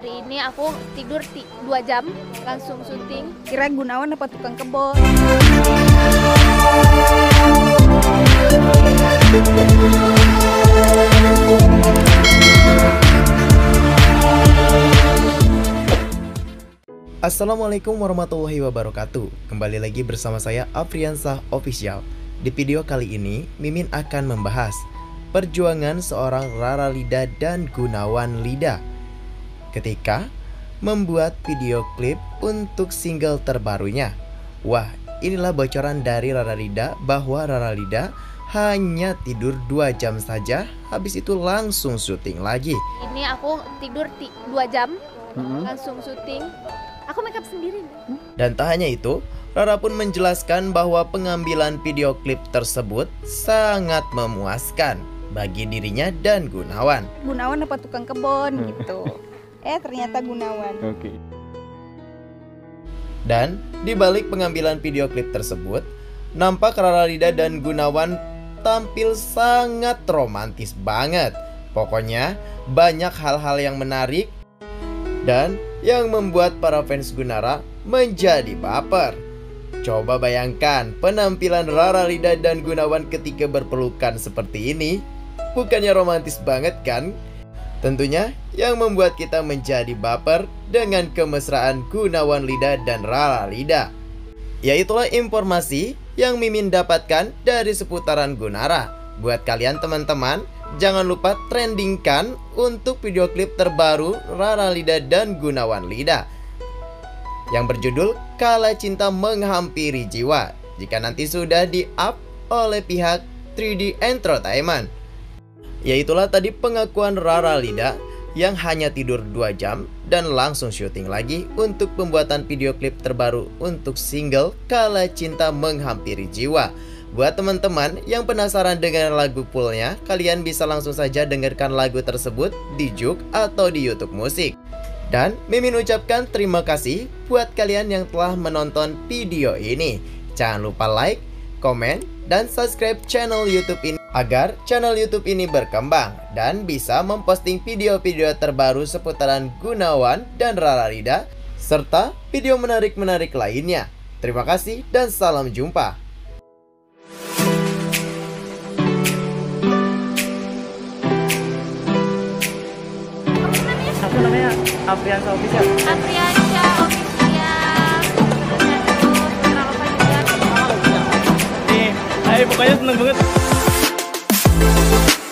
Hari ini aku tidur 2 jam, langsung syuting. Kira Gunawan apa tukang kebon? Assalamualaikum warahmatullahi wabarakatuh. Kembali lagi bersama saya Afriansah Official. Di video kali ini Mimin akan membahas perjuangan seorang Rara Lida dan Gunawan Lida ketika membuat video klip untuk single terbarunya. Wah, inilah bocoran dari Rara Lida bahwa Rara Lida hanya tidur 2 jam saja, habis itu langsung syuting lagi. Ini aku tidur 2 jam, langsung syuting. Aku makeup sendiri. Dan tak hanya itu, Rara pun menjelaskan bahwa pengambilan video klip tersebut sangat memuaskan bagi dirinya dan Gunawan. Gunawan apa tukang kebon gitu. Ternyata Gunawan. Oke. Dan di balik pengambilan video klip tersebut, nampak Rara Lida dan Gunawan tampil sangat romantis banget. Pokoknya banyak hal-hal yang menarik dan yang membuat para fans Gunara menjadi baper. Coba bayangkan penampilan Rara Lida dan Gunawan ketika berpelukan seperti ini. Bukannya romantis banget kan? Tentunya yang membuat kita menjadi baper dengan kemesraan Gunawan Lida dan Rara Lida. Ya, itulah informasi yang Mimin dapatkan dari seputaran Gunara. Buat kalian teman-teman, jangan lupa trendingkan untuk video klip terbaru Rara Lida dan Gunawan Lida yang berjudul Kala Cinta Menghampiri Jiwa, jika nanti sudah di-up oleh pihak 3D Entertainment. Yaitulah tadi pengakuan Rara Lida yang hanya tidur 2 jam dan langsung syuting lagi untuk pembuatan video klip terbaru untuk single Kala Cinta Menghampiri Jiwa. Buat teman-teman yang penasaran dengan lagu fullnya, kalian bisa langsung saja dengarkan lagu tersebut di JOOX atau di YouTube Musik. Dan Mimin ucapkan terima kasih buat kalian yang telah menonton video ini. Jangan lupa like, komen, dan subscribe channel YouTube ini agar channel YouTube ini berkembang dan bisa memposting video-video terbaru seputaran Gunawan dan Rara Lida serta video menarik-menarik lainnya. Terima kasih dan salam jumpa. Apa namanya? Afriansah Official. Afriansah Official. Jangan lupa juga. Nih, pokoknya seneng banget.